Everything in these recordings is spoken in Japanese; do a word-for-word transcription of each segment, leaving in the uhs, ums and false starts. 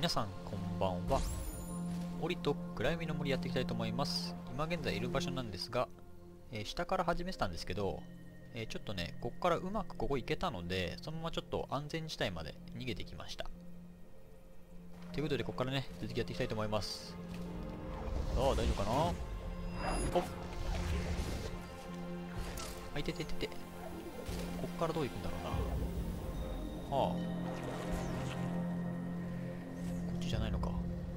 皆さんこんばんは。森と暗闇の森やっていきたいと思います。今現在いる場所なんですが、えー下から始めてたんですけど、えーちょっとね、ここからうまくここ行けたので、そのままちょっと安全地帯まで逃げてきました。ということで、ここからね、続きやっていきたいと思います。さあ、大丈夫かな。おっ。あ、いてててて。こっからどう行くんだろうな。はあ。こっちじゃないのか。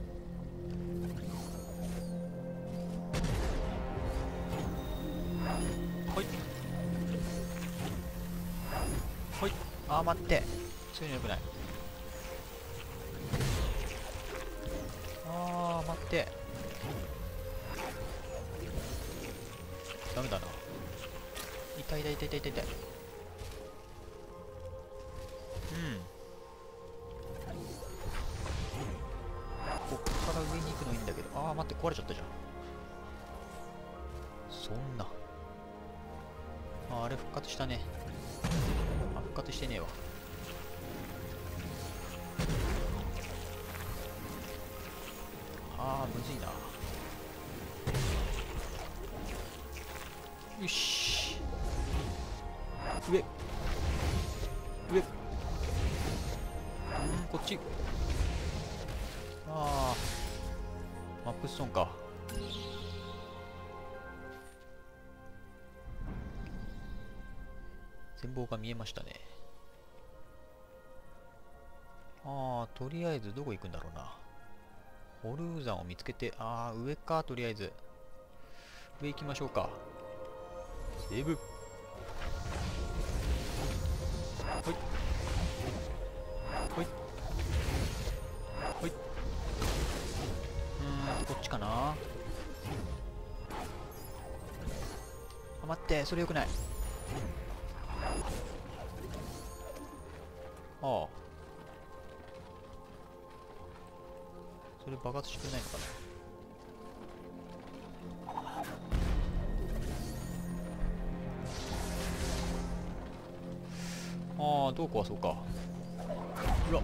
ほい。ほい。あー、待って。そういうのよくない。あー、待って。ダメだな。痛い痛い痛い痛い痛い痛い。うん。こっから上に行くのいいんだけど。あー、待って、壊れちゃったじゃん。そんな。あ、あれ復活したね。あ、復活してねえわ。あー、むずいな。よし。上。上。うん、こっち。あー、マップストーンか。全貌が見えましたね。あー、とりあえずどこ行くんだろうな。ホルー山を見つけて、あー、上か、とりあえず。上行きましょうか。セーブ。ほい。ほい。ほい。うーんと、こっちかな。あ、待って、それよくない。ああ。それ爆発してくれないのかな。ああ、どう壊そうか。うわ。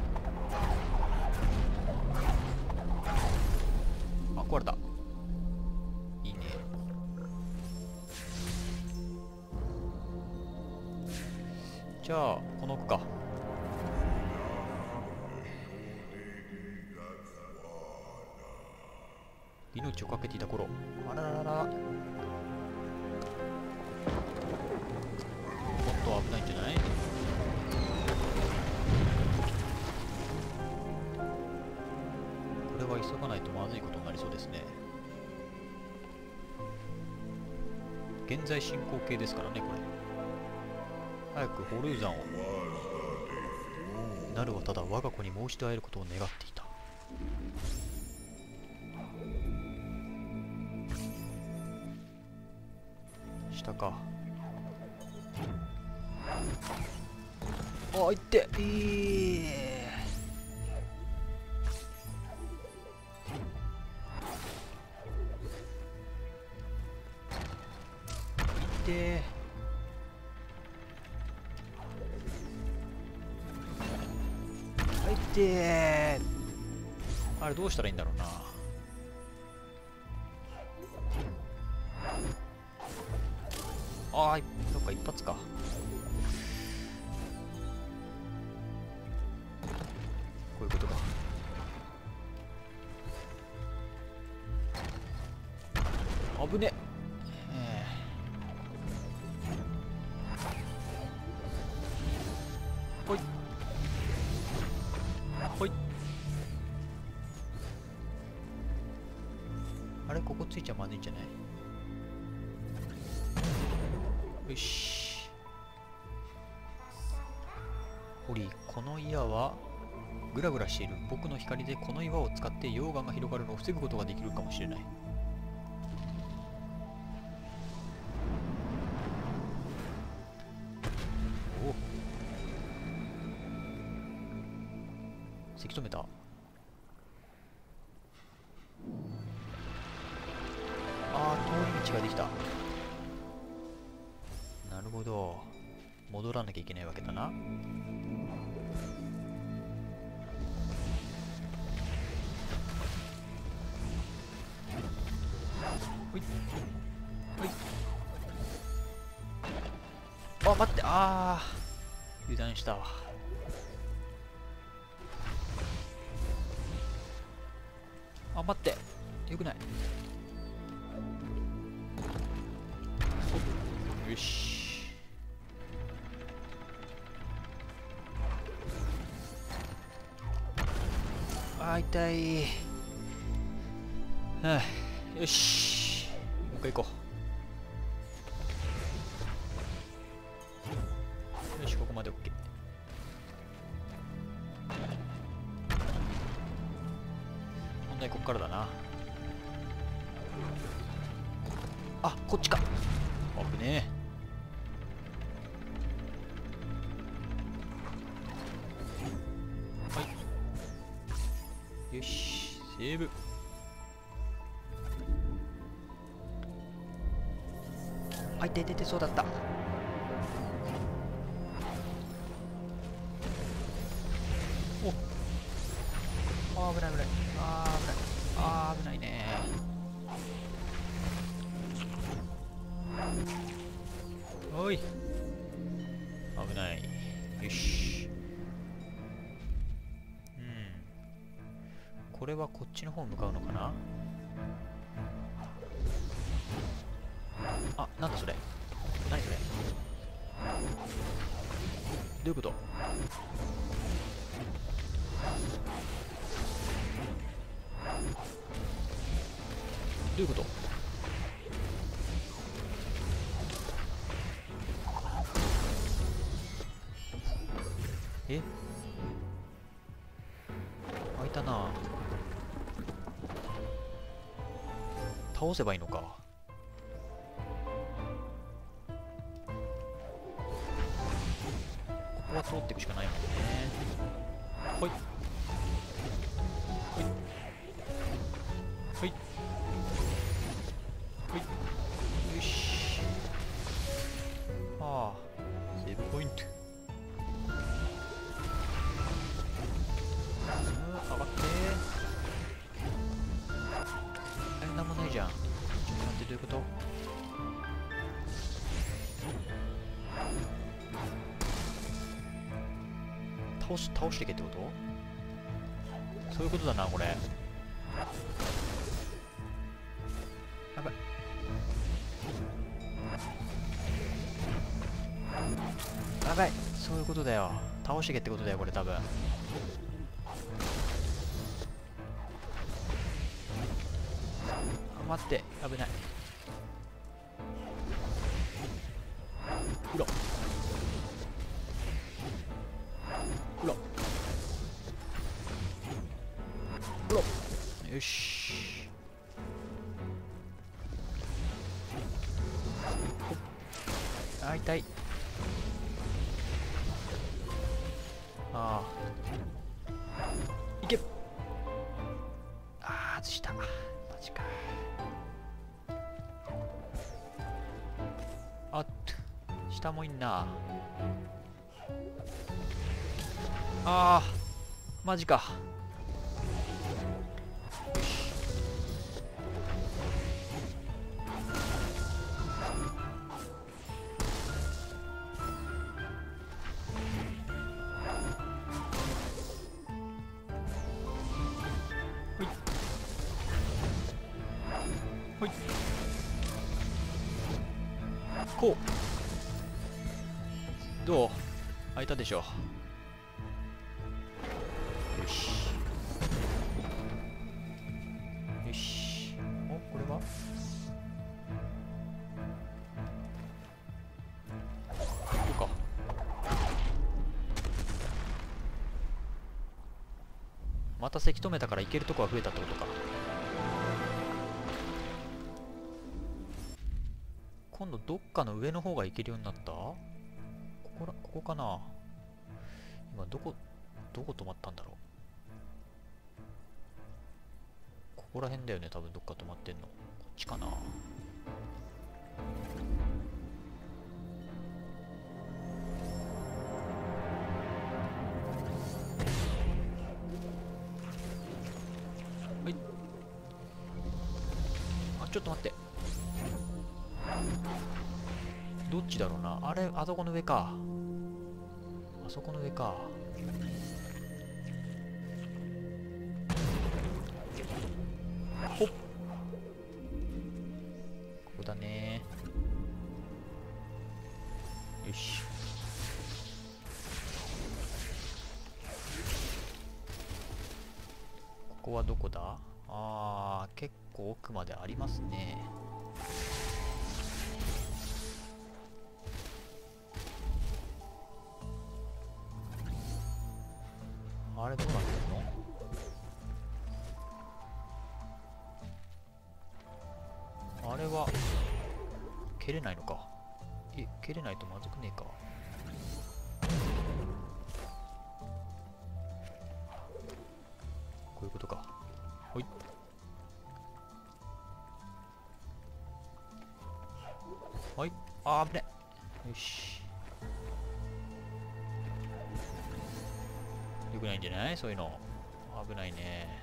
あ、壊れた。いいね。じゃあ、この奥か。命をかけていた頃。あらららら。もっと危ないんじゃない。これは急がないとまずいことになりそうですね。現在進行形ですからね、これ。早くホルー山を。なるはただ我が子にもう一度会えることを願っていた。下か。あ、いってえー、で入ってー。あれどうしたらいいんだろうな。あー、どっか一発か。こういうことか。危ねえ。ほいほい。あれここついちゃまずいんじゃない。よし。ホリー、この岩はグラグラしている。僕の光でこの岩を使って溶岩が広がるのを防ぐことができるかもしれない。おお、せき止めた。あー、通り道ができた。なるほど。戻らなきゃいけないわけだな。 あ、待って、あー油断したわ。あ、待って、よくない。よし。あー痛い。はあ、よし、もう一回行こう。よし、ここまで OK。問題こっからだな。あ、こっちか。危ねえ。はい。よし、セーブ。あ、いててて、そうだった。お、あー危ない危ない。あー危ない。あー危ないね。おい、危ない。よし。うん、これはこっちの方向かうのかな。あ、なんだそれ。何それ。どういうこと。どういうこと。え、開いたな。倒せばいいのか。ここは通っていくしかないもんね。ほいほいほいほい。よし。ああ、セーブポイント。うん、上がって。あれ、なんもないじゃん。ちょっと待って、どういうこと。倒し、倒していけってこと。そういうことだな、これ。やばい。やばい。そういうことだよ。倒していけってことだよ、これ多分。あ、待って、危ない。うら。うら。うら。よし。あ、痛い。ああ。いけ。ああ、外した。マジか。あっと。下もいんな。ああ。マジか。よし。ほい。ほい。こう。どう？開いたでしょ。よし。よし。お、これは？ここか。またせき止めたから行けるとこは増えたってことか。今度どっかの上の方が行けるようになった？ここら、ここかな。今どこ、どこ止まったんだろう。ここら辺だよね、多分どっか止まってんの。こっちかな。はい。あ、ちょっと待って。 どっちだろうな。あれ、あそこの上か。あそこの上か。ほっ。ここだね。よし。ここはどこだ？あー、結構奥までありますね。あれどうなってんの？あれは蹴れないのか。え、蹴れないとまずくねえか。こういうことか。ほい。はい。あー、危ね。よし。よくないんじゃない？そういうの。危ないね。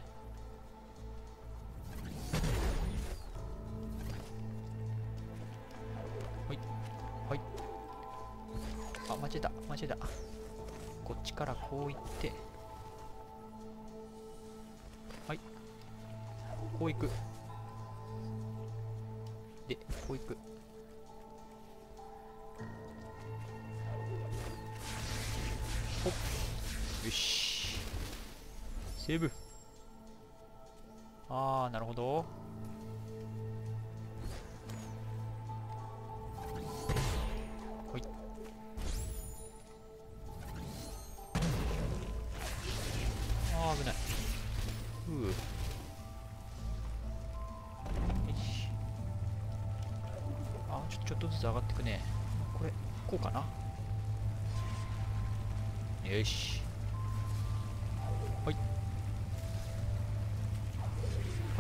ほい。ほい。あ、間違えた。間違えた。こっちからこう行って。はい。こう行く。で、こう行く。ほっ。よし。セーブ。あー、なるほど。ほい。あー、危ない。ふう。よし。あー、ちょ、ちょっとずつ上がってくね。これ、こうかな。よし。はい。はい。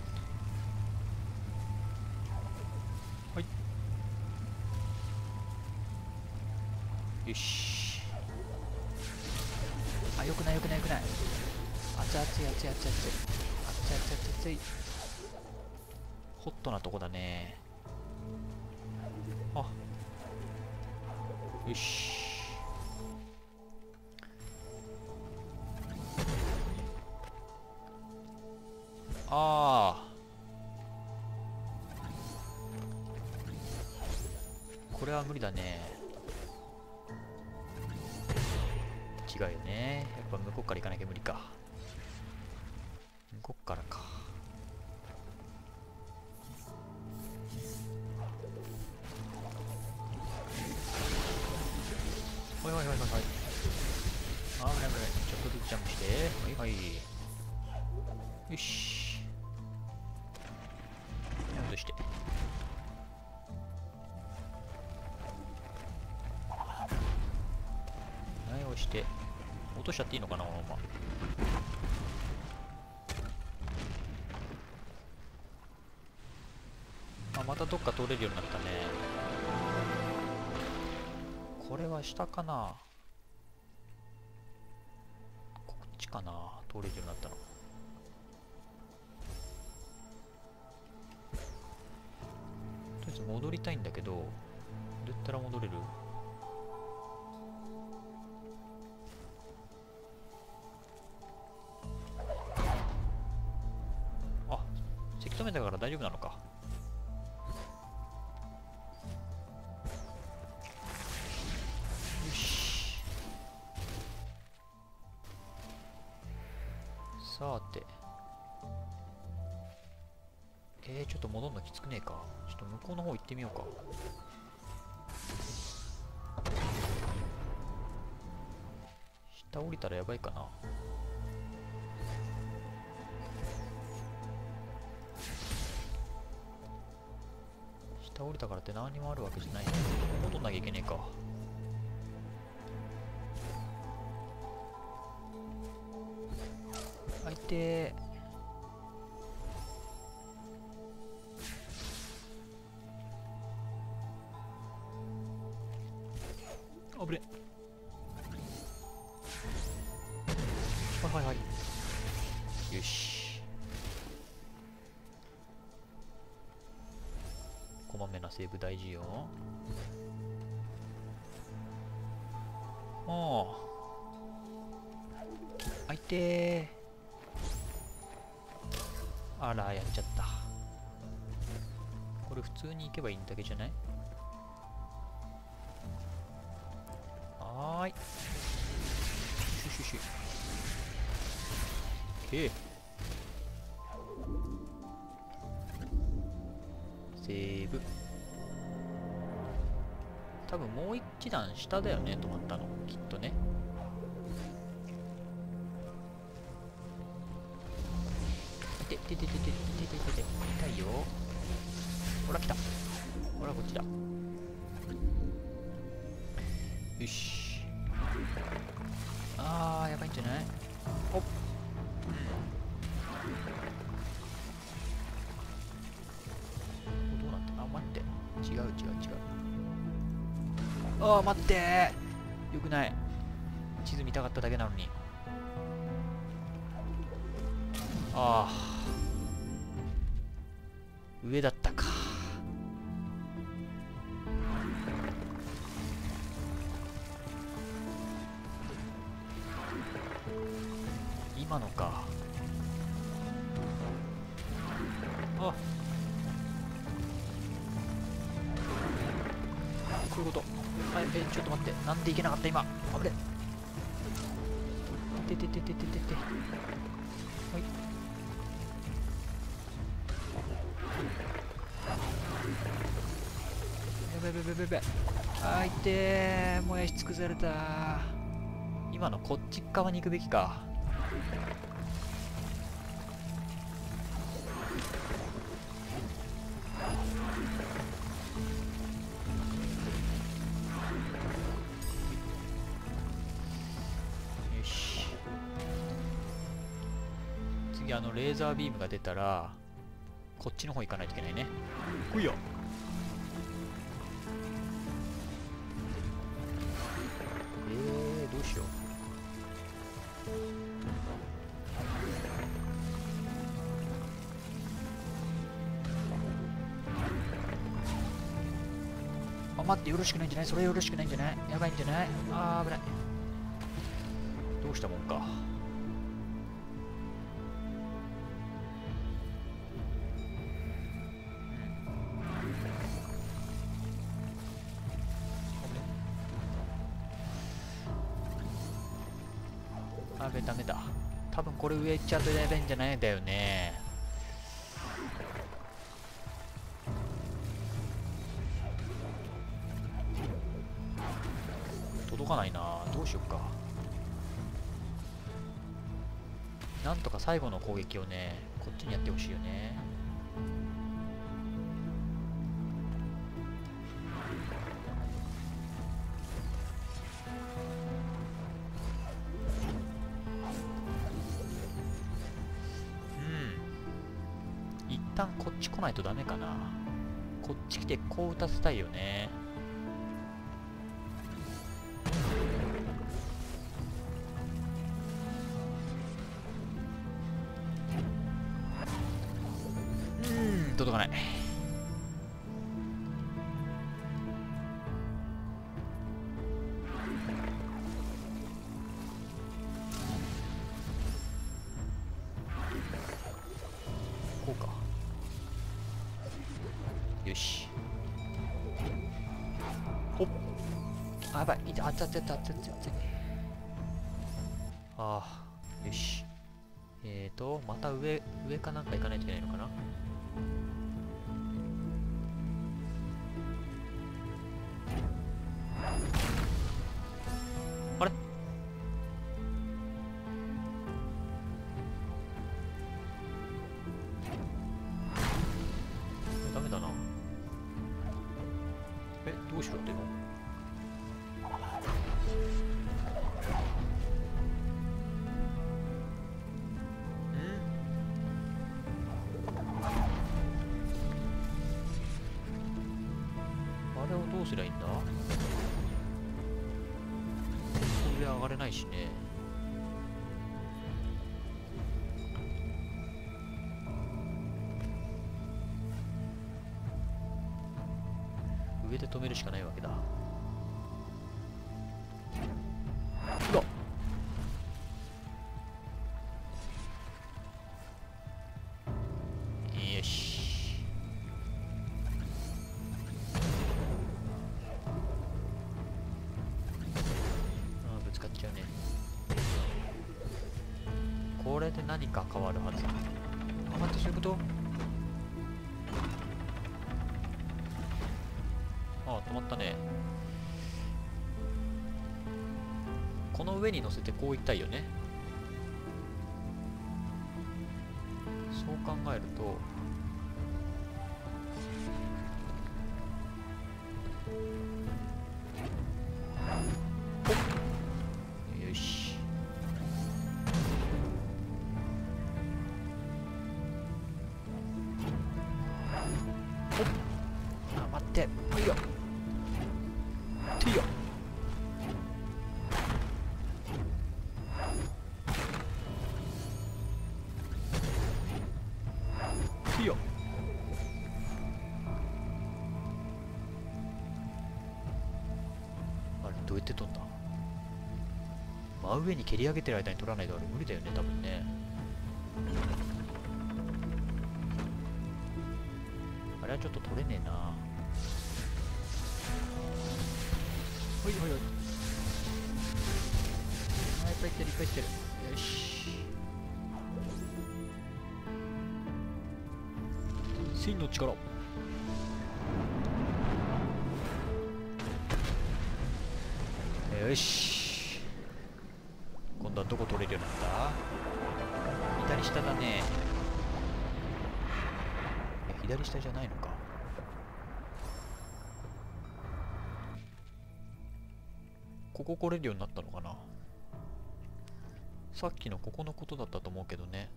はい。よし。あ、よくないよくないよくない。熱い熱い熱い熱い熱い。熱い熱い熱い熱い。ホットなとこだね。あ。よし。ああ。これは無理だね。違うよね。やっぱ向こうから行かなきゃ無理か。向こうからか。はいはいはいはいはい。あ、危ない危ない。ちょっとずつジャンプして。はいはい。よし。戻して。はい、押して。落としちゃっていいのかな、このまま。あ、またどっか通れるようになったね。これは下かな。こっちかな。通れるようになったの。とりあえず戻りたいんだけど、どうやったら戻れる？あ、せき止めたから大丈夫なのか。よし。さて。えー、ちょっと戻るのきつくねえか。ちょっと向こうの方行ってみようか。下降りたらやばいかな。下降りたからって何にもあるわけじゃないね。戻んなきゃいけねえか。あいてー。あぶれ。はいはいはい。よし。駒まめなセーブ大事よ。おー、あいてー。あら、やっちゃった。これ普通に行けばいいんだけじゃない？はーい。シュシュシュ。けセーブ。多分もう一段下だよね、止まったの。きっとね。てててててててててて。痛いよ。ほら来た。ほらこっちだ。よし。あー、やばいんじゃない？おっ。どうなってんの？あ、待って。違う違う違う。あー、待ってー。よくない。地図見たかっただけなのに。ああ。上だったか。今のか。あ、そういうこと。はい、え、ちょっと待って。なんでいけなかった今。あぶれ。ててててててて。はい。やべやべやべやべ。あー、いてー。もやし尽くされた。今のこっち側に行くべきか。よし。次あのレーザービームが出たらこっちの方行かないといけないね。ほいよ。えー、どうしよう。あ、待って、よろしくないんじゃない？それよろしくないんじゃない？やばいんじゃない？あー、危ない。どうしたもんか。あべ、ダメだ。多分これ上行っちゃうとやべえんじゃないんだよね。届かないな。どうしよっか。なんとか最後の攻撃をね、こっちにやってほしいよね。うん。一旦こっち来ないとダメかな。こっち来てこう打たせたいよね。届かない。こうか。よし。ほっ。あ、やばい。いた、あっつあっつあっつあっつあっつ。ああ、よし。えーと、また上、上かなんか行かないといけないのかな。あれ？ダメだな。え、どうしろっての？あれをどうすりゃいいんだ？上上がれないしね。 上で止めるしかないわけだ。うわっ、よし。あー、ぶつかっちゃうね。これで何か変わるはず。あ、待って、そういうこと？ああ、止まったね。この上に乗せてこういったいよね。そう考えると、よし。ほっ、あ、待って、ほいよ、ていよ。ていよ。あれ、どうやって飛んだ？真上に蹴り上げてる間に取らないとあれ無理だよね、多分ね。あれはちょっと取れねえな。ほいほいほい。あ、いっぱいいってるいっぱいいってる。よし。真の力。よし。今度はどこ取れるようになった？左下だね。いや、左下じゃないのか。ここ来れるようになったのかな。さっきのここのことだったと思うけどね。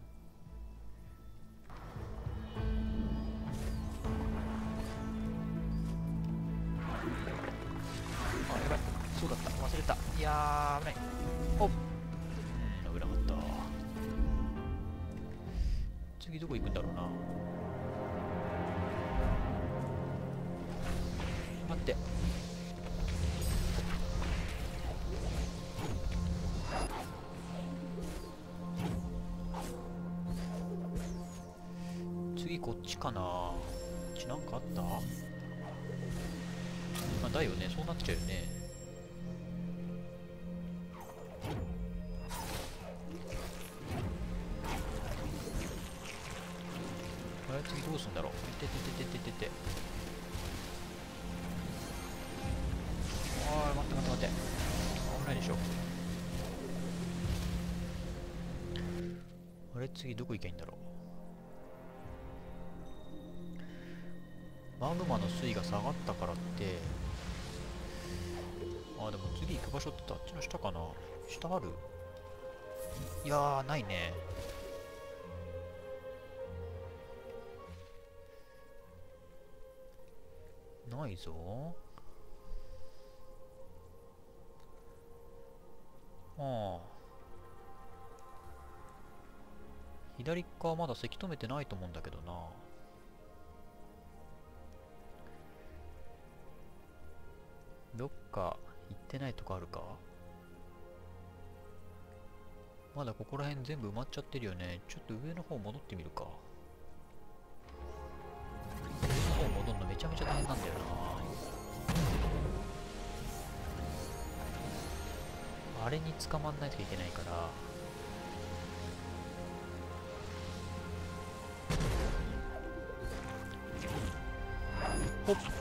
あ、やばい。そうだった。忘れた。いやー、危ない。おっ。うん、危なかった。次どこ行くんだろうな。待って。次こっちかな。こっちなんかあった？まあだよね、そうなっちゃうよね。あれ、次どうすんだろう。ててててててて。あー、待って待って待って。危ないでしょ。あれ、次どこ行けばいいんだろう。マグマの水位が下がったからって、あー、でも次行く場所ってあっちの下かな。下ある？いやー、ないね。ないぞ。ああ。左側まだせき止めてないと思うんだけどな。どっか行ってないとこあるか？まだここら辺全部埋まっちゃってるよね。ちょっと上の方戻ってみるか。上の方戻るのめちゃめちゃ大変なんだよな。あれに捕まんないといけないから。ほっ、うーん、い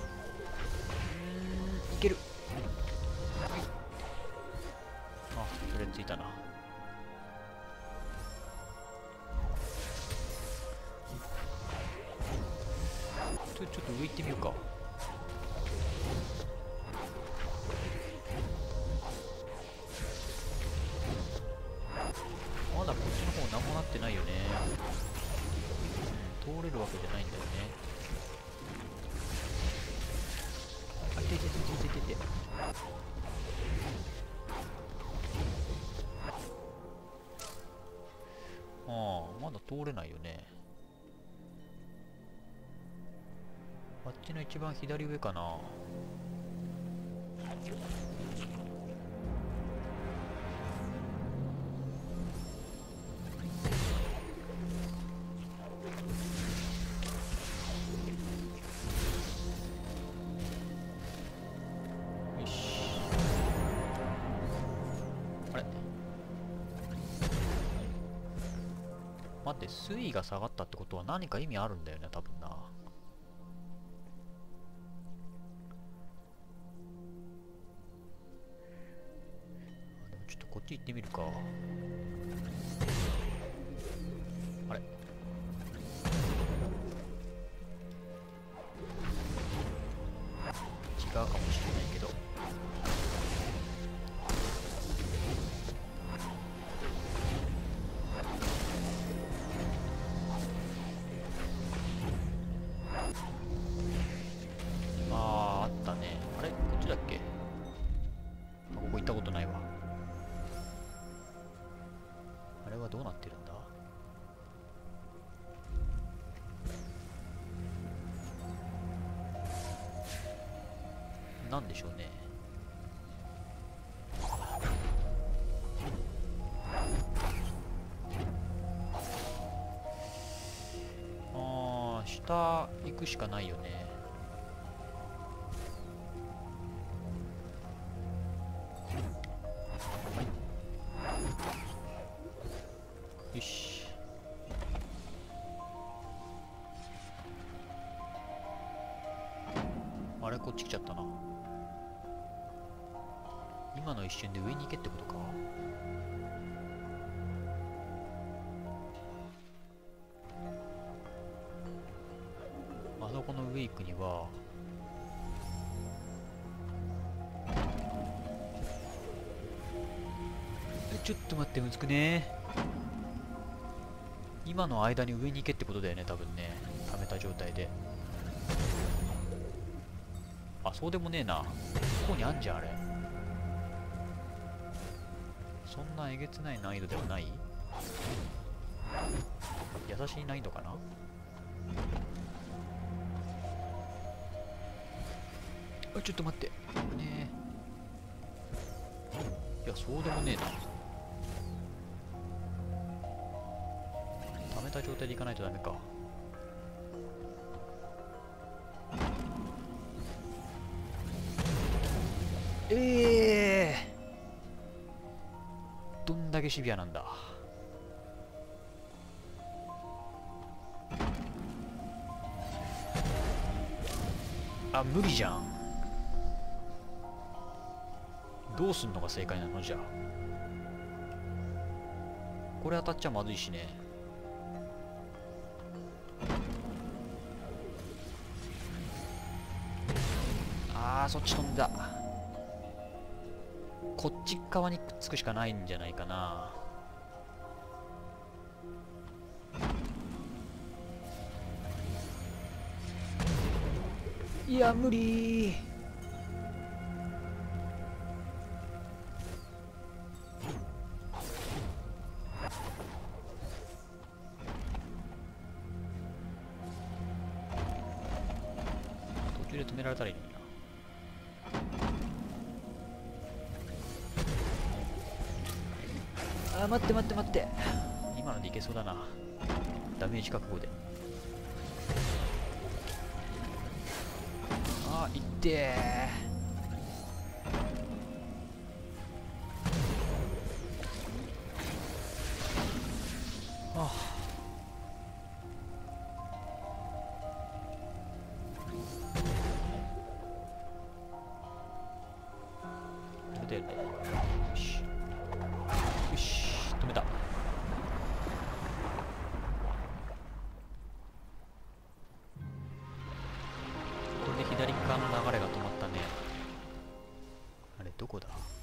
ける。あ、とりあえずついたな。ちょ、ちょっと上行ってみようか。まだこっちの方何もなってないよね。うん、通れるわけじゃないんだよね。あ、いていていていていていて。ああ、まだ通れないよね。あっちの一番左上かな。 待って、水位が下がったってことは何か意味あるんだよね、多分な。でもちょっとこっち行ってみるか。あれ、違うかもしれないけど。どうなってるんだ。なんでしょうね。ああ、下行くしかないよね。よし。あれ、こっち来ちゃったな。今の一瞬で上に行けってことか。あそこの上行くにはちょっと待って、むずくね。今の間に上に行けってことだよね、多分ね。溜めた状態で。あ、そうでもねえな。ここにあんじゃん、あれ。そんなえげつない難易度ではない。優しい難易度かな。あ、ちょっと待って。ねえ。いや、そうでもねえな。溜めた状態でいかないとダメか。ええー、どんだけシビアなんだ。あ、無理じゃん。どうすんのが正解なのじゃあ。これ当たっちゃまずいしね。あー、そっち飛んだ。こっち側にくっつくしかないんじゃないかな。いや、無理ー。途中で止められたらいいのにな。あー、待って待って待って。今のでいけそうだな。ダメージ覚悟で。あー、いってー。ああ、止めたよね。よしよし、止めた。これで左側の流れが止まったね。あれ、どこだ。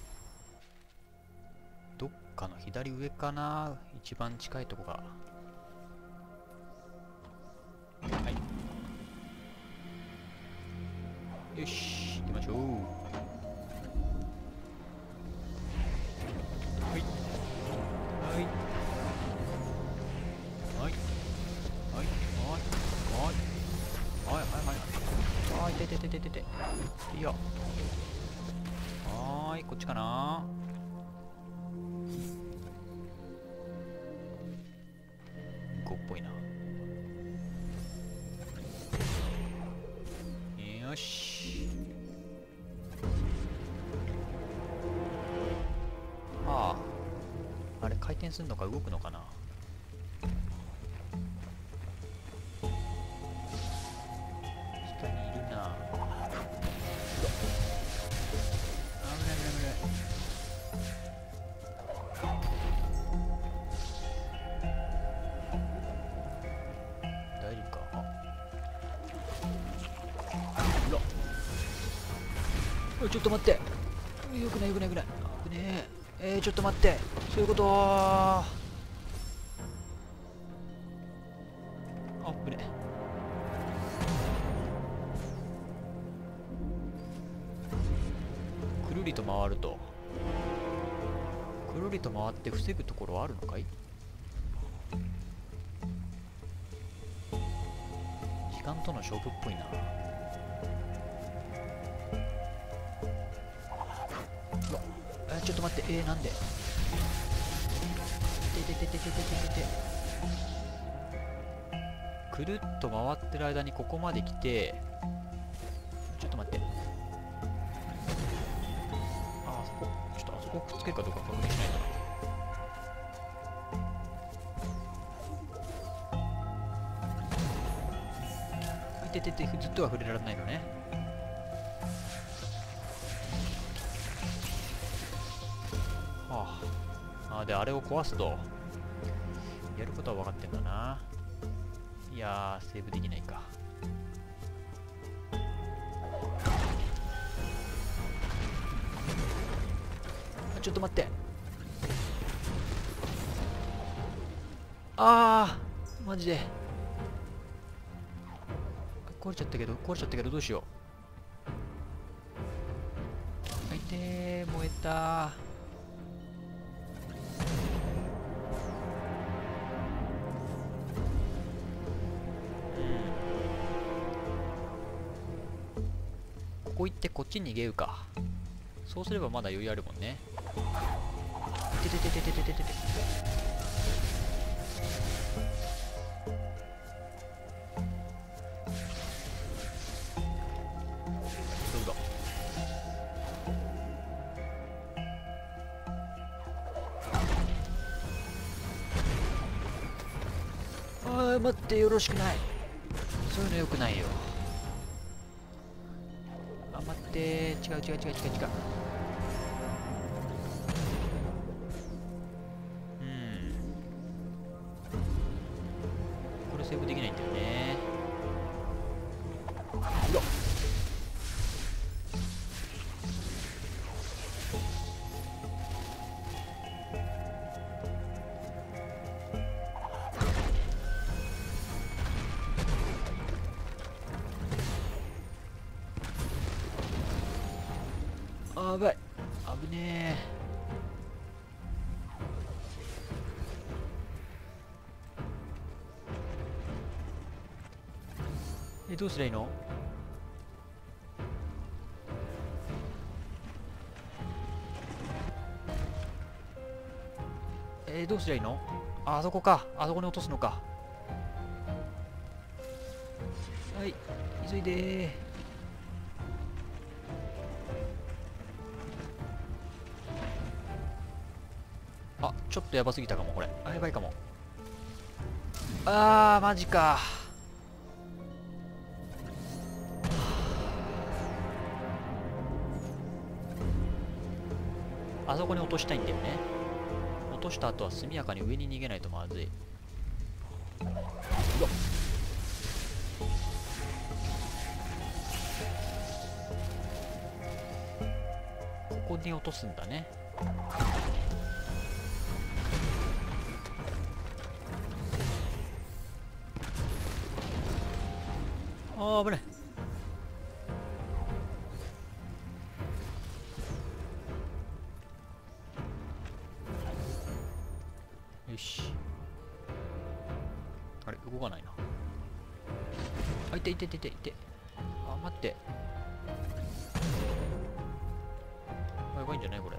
どっかの左上かな、一番近いとこが。はい、よし、行きましょう。はいはいはいはいはいはいはいはいはいはい、てててててて、いいよ。 回転するのか動くのかな。下にいるな。うわ、危ない危ない危ない。大丈夫か。あ、うわ、おい、ちょっと待って。よくないよくないよくない。危ねえ。えー、ちょっと待って。そういうことー。あぶねえ。くるりと回ると。くるりと回って防ぐところはあるのかい。時間との勝負っぽいな。うわ、えー、ちょっと待って。えー、なんで。ててててててててて。くるっと回ってる間にここまで来て、ちょっと待って。あ、あそこ、ちょっとあそこくっつけるかどうか確認しないとな。いててて、ずっとは触れられないのね。はあ。あ、で、あれを壊すと、やることは分かってんだな。いやー、セーブできないか。あ、ちょっと待って。あー、マジで。壊れちゃったけど、壊れちゃったけど、どうしよう。あいてー、燃えたー。ここ行ってこっちに逃げるか。そうすればまだ余裕あるもんね。ててててててててて。どうぞ。あー、待って、よろしくない。そういうのよくないよ。あ、待って、違う違う違う違う違う。うん。これセーブできないんだよね。うわっ。あばい。危ねえ。え、どうすりゃいいの。えー、どうすりゃいいの。あ、あそこか。あそこに落とすのか。はい、急いでー。あ、ちょっとやばすぎたかも、これ。あ、やばいかも。あー、マジか。あそこに落としたいんだよね。落とした後は速やかに上に逃げないとまずい。うわっ。ここに落とすんだね。あー、危ない。よし。あれ、動かないな。あ、いていていていていて。あ、待って。あ、やばいんじゃないこれ。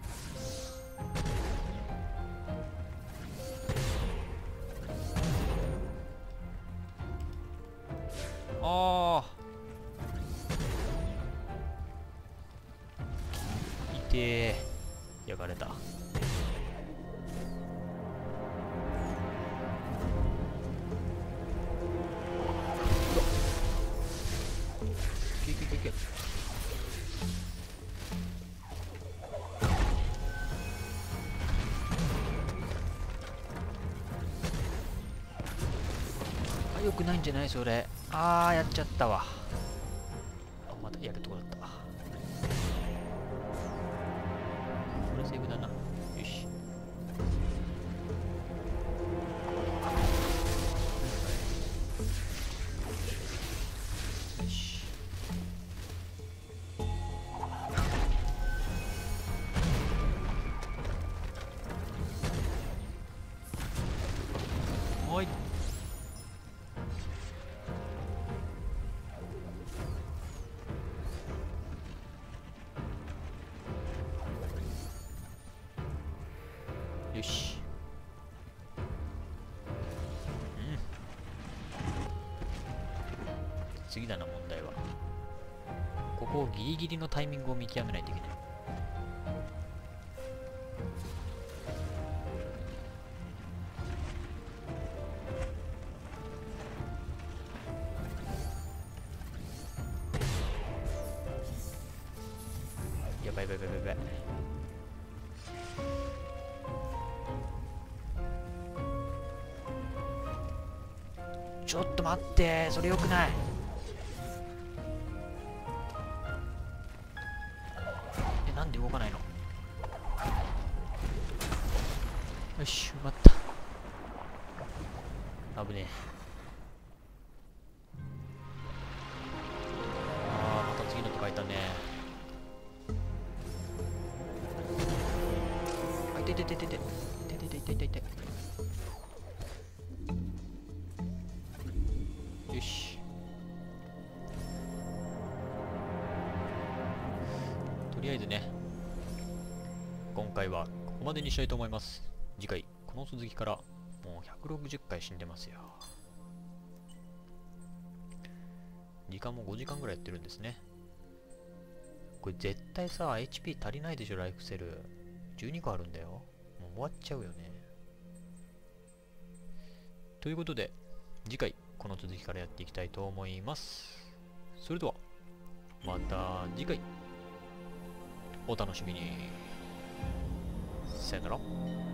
あー。いてー。焼かれた。 良くないんじゃないそれ。あー、やっちゃったわ。あ、またやるとこだった。これセーブだな。よし。よし。もういよし。うん。次だな、問題は。ここをギリギリのタイミングを見極めないといけない。やばいやばいやばいやばい。ちょっと待って、それよくない。え、なんで動かないの。よし、埋まった。危ねえ。あー、また次のと書いたね。あ、痛い痛い痛い痛い痛い痛い痛い痛い痛い痛い。よし。とりあえずね、今回はここまでにしたいと思います。次回、この続きからもうひゃくろくじゅっかい死んでますよ。時間もごじかんぐらいやってるんですね。これ絶対さ、エイチピー 足りないでしょ、ライフセル。じゅうにこあるんだよ。もう終わっちゃうよね。ということで、次回、この続きからやっていきたいと思います。それでは、また次回、お楽しみに。さよなら。